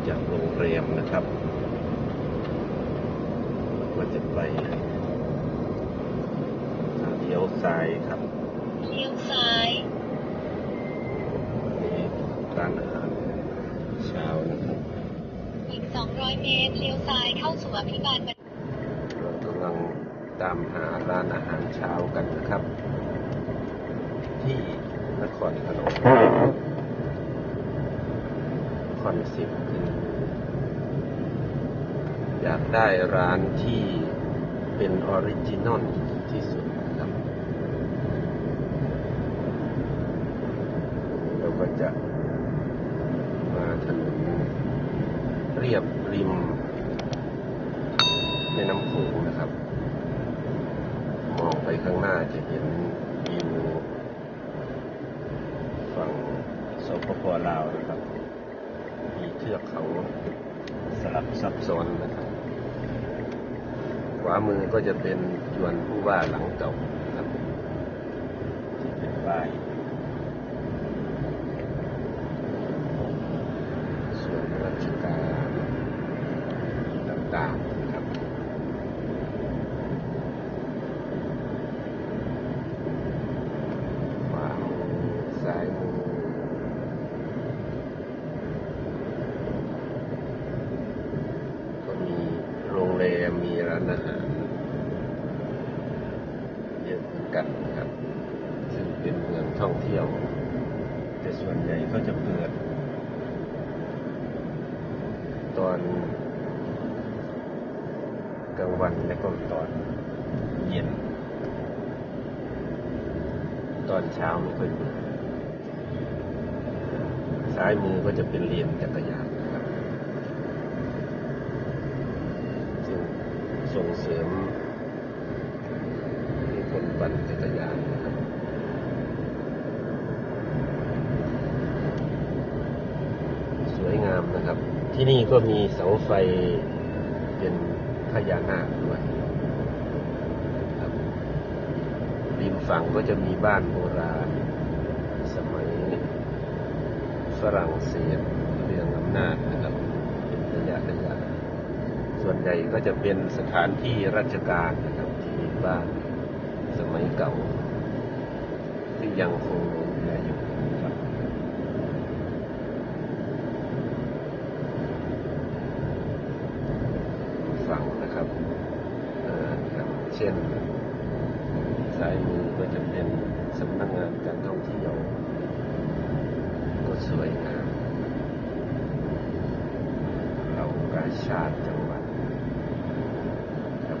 จากโรงแรมนะครับก็จะไปเลี้ยวซ้ายครับเลี้ยวซ้ายนี่ร้านอาหารเช้านะครับอีก200 เมตรเลี้ยวซ้ายเข้าสู่อภิบาลเรากำลังตามหาร้านอาหารเช้ากันนะครับที่นครพนมคอนเซ็ปต์คืออยากได้ร้านที่เป็นออริจินอลที่สุดครับเราก็จะมาถนนเรียบริมแม่น้ำโขงนะครับมองไปข้างหน้าจะเห็นวิวฝั่งสปป.ลาวนะครับมีเทือกเขาสลับซับซ้อนนะครับขวามือก็จะเป็นจวนผู้ว่าหลังเก่านะครับที่เป็นป้ายส่วนราชการต่างๆนะครับขวามือซ้ายมือก็มีโรงแรมมีร้านอาหารเยอะเหมือนกันนะครับซึ่งเป็นเมืองท่องเที่ยวแต่ส่วนใหญ่ก็จะเปิดตอนกลางวันและก็ตอนเย็นตอนเช้าไม่ค่อยเปิดซ้ายมือก็จะเป็นเลนจักรยานนะครับซึ่งส่งเสริมให้คนปั่นจักรยานนะครับสวยงามนะครับที่นี่ก็มีเสาไฟเป็นพญานาคด้วยครับริมฝั่งก็จะมีบ้านโบราณสมัยฝรั่งเศสเรืองอำนาจนะครับเป็นระยะส่วนใหญ่ก็จะเป็นสถานที่ราชการนะครับที่มีบ้านสมัยเก่าที่ยังคงเหลืออยู่ครับฝั่งนะครับเช่นซ้ายมือก็จะเป็นสำนักงานการท่องเที่ยวก็สวยงามเรากาชาติจังหวัดครับ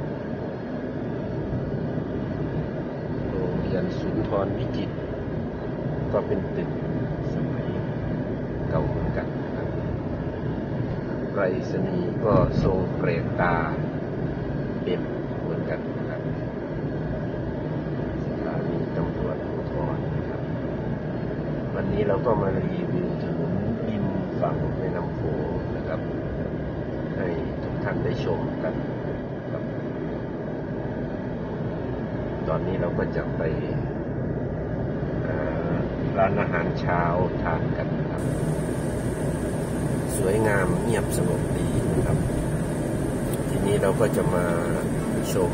โรงเรียนสุนทรวิจิตรก็เป็นตึกสมัยเก่าเหมือนกันครับไปรษณีย์ก็ทรงเปรกตาเป็นเหมือนกันนะครับสถานีตำรวจภูธรนะครับวันนี้เราก็มารีวิวถนนริมฝั่งแม่น้ำโขงนะครับให้ทุกท่านได้ชมกันครับตอนนี้เราก็จะไปร้านอาหารเช้าทานกันครับสวยงามเงียบสงบดีนะครับทีนี้เราก็จะมาชม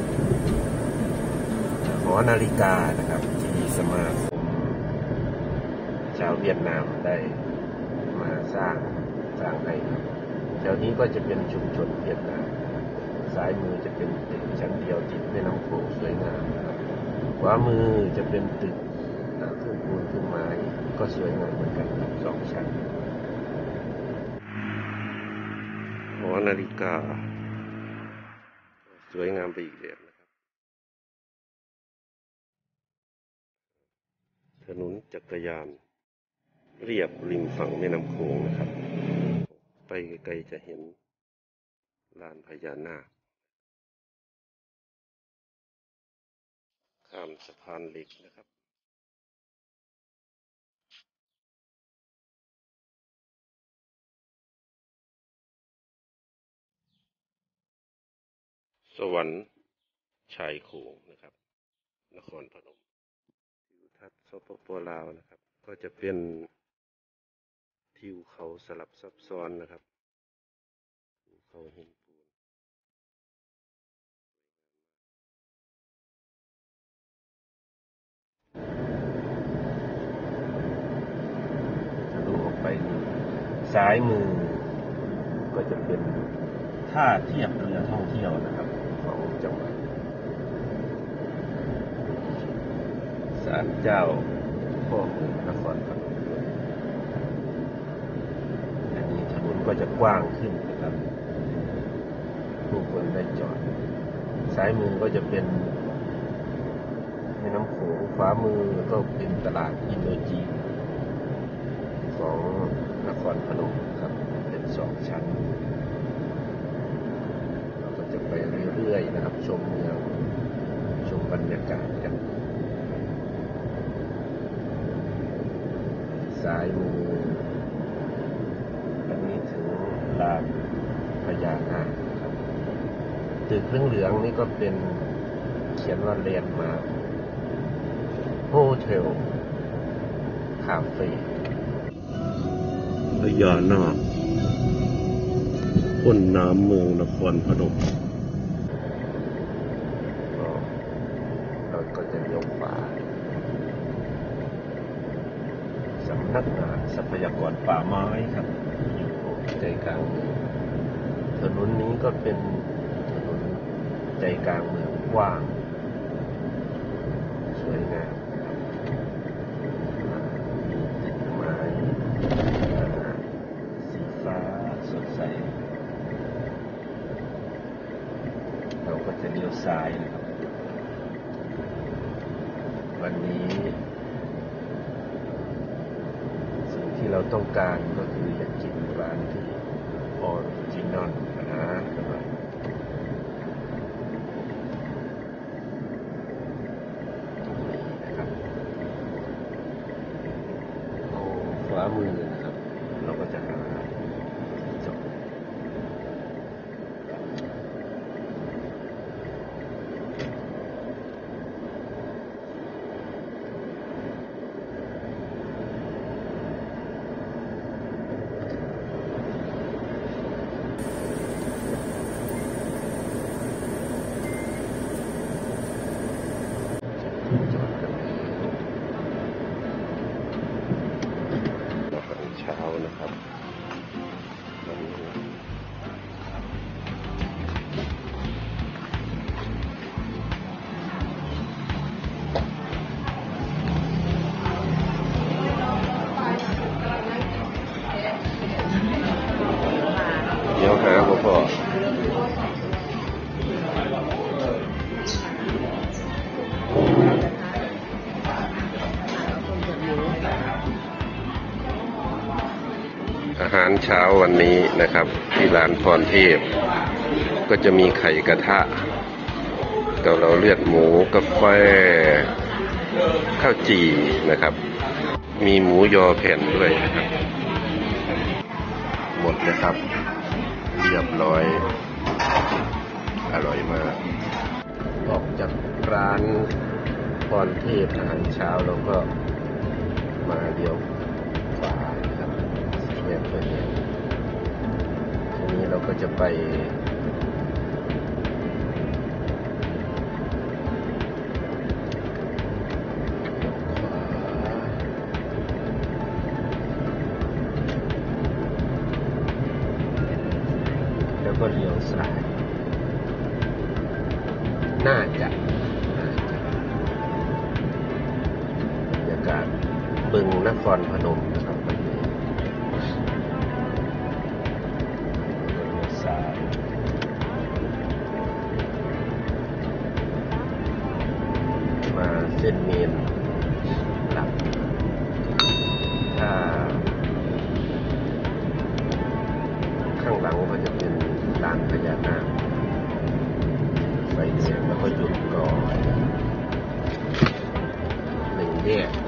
หอนาฬิกานะครับที่สมาคมชาวเวียดนามได้มาสร้างให้ครับแถวนี้ก็จะเป็นชุมชนเวียดนามซ้ายมือจะเป็นตึกชั้นเดียวติดแม่น้ำโขงสวยงามครับขวามือจะเป็นตึกครึ่งปูนครึ่งไม้ก็สวยงามเหมือนกันครับ2 ชั้นหอนาฬิกาสวยงามไปอีกแบบนะครับถนนจักรยานเรียบริมฝั่งแม่น้ำโขงนะครับไปไกลๆจะเห็นลานพญานาคข้ามสะพานเหล็กนะครับสวรรค์ชายโขงนะครับนครพนมทิวทัศน์สปป.ลาวนะครับก็จะเป็นทิวเขาสลับซับซ้อนนะครับทิวเขาหินปูนทะลุออกไปซ้ายมือก็จะเป็นท่าเทียบเรือท่องเที่ยวนะครับของจังหวัดศาลเจ้าพ่อเมืองนครพนมด้วยอันนี้ถนนก็จะกว้างขึ้นนะครับผู้คนได้จอดซ้ายมือก็จะเป็นแม่น้ำโขงขวามือก็เป็นตลาดอินโดจีนของนครพนมครับเป็น2 ชั้นเราก็จะไปเรื่อยๆนะครับชมเมืองชมบรรยากาศกันซ้ายมืออันนี้ถึงลานพญานาคครับตึกเหลืองๆนี่ก็เป็นเขียนว่าแลนด์มาร์คโฮเทลคาเฟ่พญานาคพ่นน้ำเมืองนครพนมเราก็จะเลี้ยวขวาสำนักงานทรัพยากรป่าไม้ครับอยู่ใจกลางเมืองถนนนี้ก็เป็นถนนใจกลางเมืองกว้างสวยงามมีต้นไม้สีฟ้าสดใสเราก็จะเลี้ยวซ้ายนะครับวันนี้สิ่งที่เราต้องการก็คืออยากกินร้านที่ออริจินอลนะครับตรงนี้นะครับขวามือนะครับเราก็จะหาที่จอดกันอาหารเช้านะครับวันนี้เดี๋ยวหาพ่ออาหารเช้าวันนี้นะครับที่ร้านพรเทพก็จะมีไข่กระทะเกาเหลาเลือดหมูกาแฟข้าวจี่นะครับมีหมูยอแผ่นด้วยนะครับหมดเลยครับเรียบร้อยอร่อยมากออกจากร้านพรเทพอาหารเช้าแล้วก็มาเลี้ยวขวานะครับแยกไฟแดงทีนี้เราก็จะไปแล้วก็เลี้ยวซ้ายน่าจะบรรยากาศบึงนครพนมนะครับวันนี้เลี้ยวซ้ายมาเส้นเมนหลักถ้าข้างหลังก็จะเป็นลานพญานาคไฟแดงแล้วก็หยุดก่อน1 แยก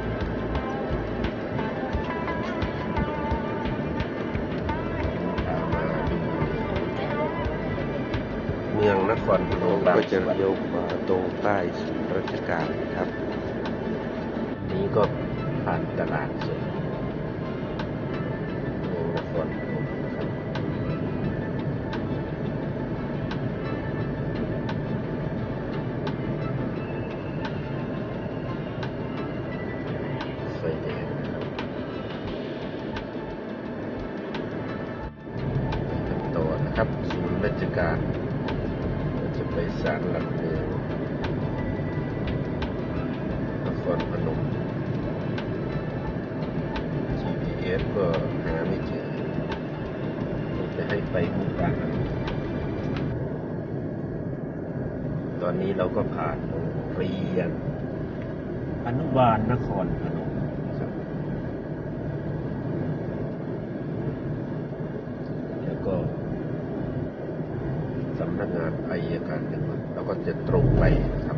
มาดูเมืองนครพนมก็จะเลี้ยวขวาตรงใต้ศูนย์ราชการครับนี้ก็ผ่านตลาดสดนะครับศูนย์ราชการจะไปศาลหลักเมืองนครพนม GPS ก็หาไม่เจอจะให้ไปมุกดาหารตอนนี้เราก็ผ่านโรงเรียนอนุบาลนครพนมครับแล้วก็สำนักงานอัยการจังหวัดเราก็จะตรงไปครับ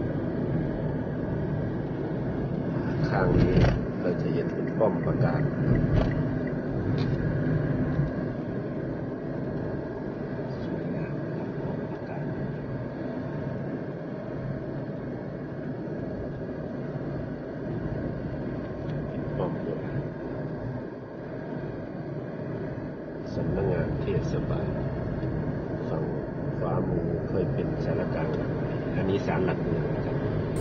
ข้างนี้เราจะเห็นเป็นป้อมประกาศสวยงามครับป้อมประกาศเป็นป้อมโบราณสำนักงานเทศบาลฝั่งขวามือเคยเป็นศาลกลางหลักอันนี้ศาลหลักเมืองนะครับ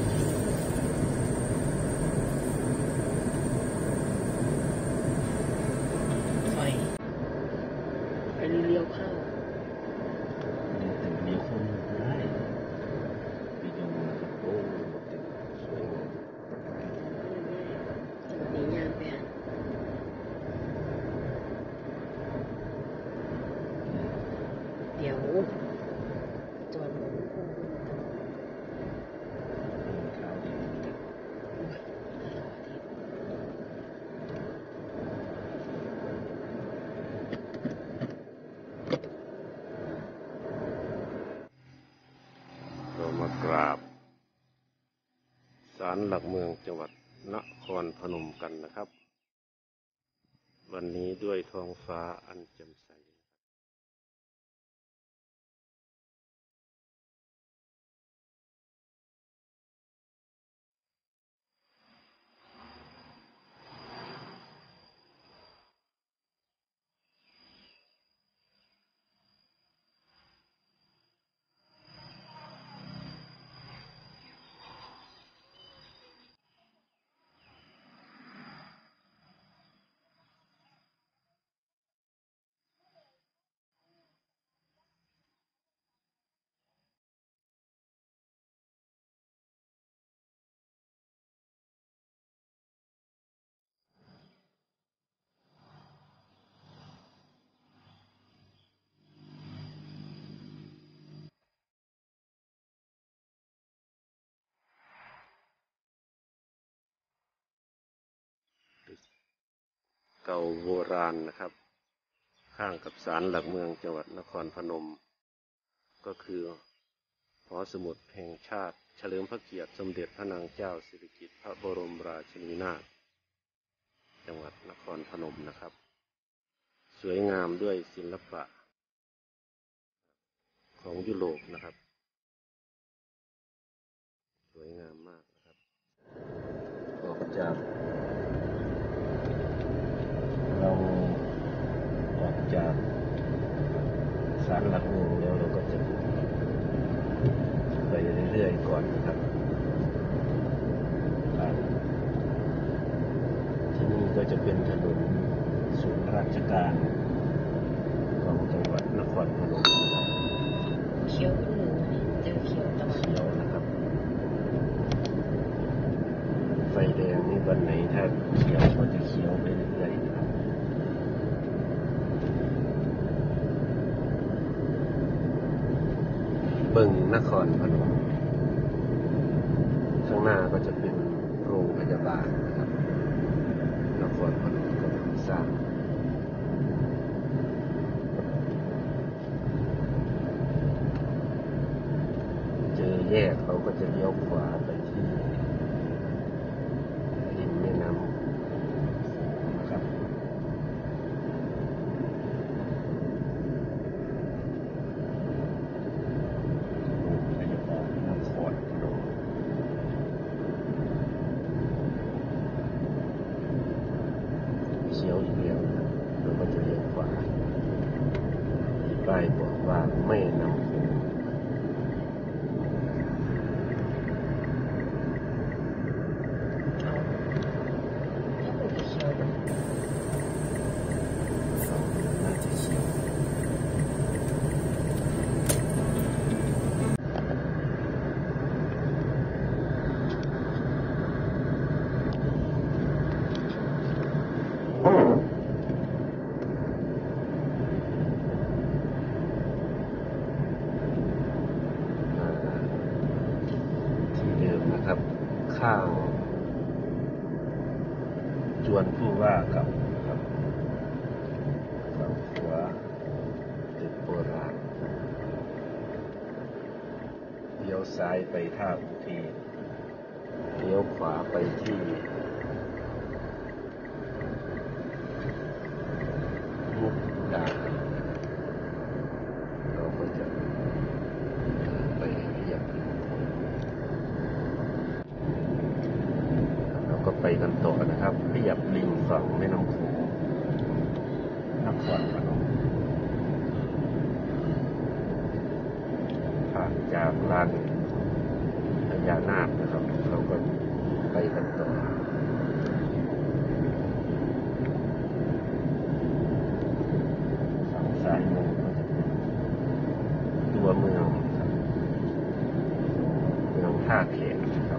อันนี้เลี้ยวเข้าตึกเลี้ยวเข้าได้ไปดูนะครับโอ้ตึกสวยงามหนียามไปอ่ะเดี๋ยวจอดรถพุ่งข้าวดีเรามากราบศาลหลักเมืองจังหวัดนครพนมกันนะครับวันนี้ด้วยท้องฟ้าอันแจ่มใสเก่าโบราณนะครับข้างกับศาลหลักเมืองจังหวัดนครพนมก็คือหอสมุดแห่งชาติเฉลิมพระเกียรติสมเด็จพระนางเจ้าสิริกิติ์พระบรมราชินีนาถจังหวัดนครพนมนะครับสวยงามด้วยศิลปะของยุโรปนะครับสวยงามมากนะครับออกจากเราออกจากศาลหลักเมืองแล้วเราก็จะไปเรื่อยๆก่อนนะครับที่นี่ก็จะเป็นถนนศูนย์ราชการของจังหวัดนครพนมนะครับเขียวขึ้นหนึ่งเจอเขียวตะวันเขียวนะครับไฟแดงนี่วันไหนถ้าเขียวก็จะเขียวไปเรื่อยๆนะครับเบิ่งนครพนมข้างหน้าก็จะเป็นโรงพยาบาลนะครับนครพนมกำลังสร้างเจอแยกเขาก็จะเลี้ยวขวาไปที่ริมแม่น้ำนะครับพยาบาลนครพนมเขียวอีกแล้วนะครับเราก็จะเลี้ยวขวาป้ายบอกว่าแม่น้ำโขงเขียวน่าจะเขียวซ้ายไปท่าอุเทนเลี้ยวขวาไปที่มุกดาหารเราก็จะไปเรียบเราก็ไปกันต่อนะครับเรียบริมฝั่งแม่น้ำโขงนครพนมผ่านจากลานพญานาคนะครับ เราก็ไปกันต่อฝั่งซ้ายมือก็จะเป็นตัวเมืองครับเมืองท่าแขกนะครับ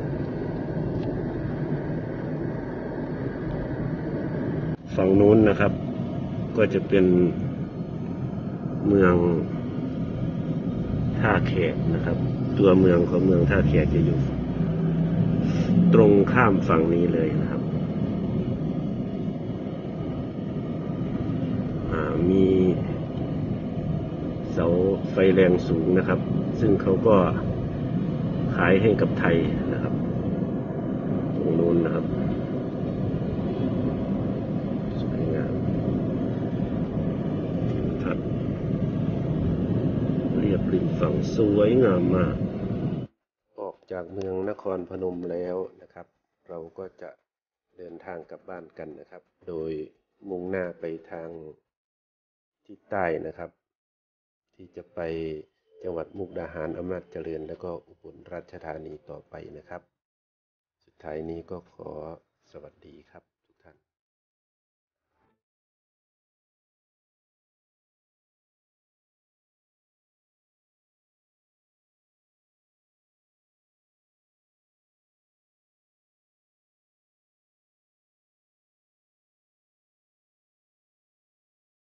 ฝั่งนู้นนะครับก็จะเป็นเมืองท่าแขกนะครับตัวเมืองของเมืองท่าแขกจะอยู่ตรงข้ามฝั่งนี้เลยนะครับมีเสาไฟแรงสูงนะครับซึ่งเขาก็ขายให้กับไทยนะครับตรงนู้นนะครับสวยงามทัดเรียบริมฝั่งสวยงามมากออกจากเมืองนครพนมแล้วนะครับเราก็จะเดินทางกลับบ้านกันนะครับโดยมุ่งหน้าไปทางทิศใต้นะครับที่จะไปจังหวัดมุกดาหารอำนาจเจริญแล้วก็อุบลราชธานีต่อไปนะครับสุดท้ายนี้ก็ขอสวัสดีครับ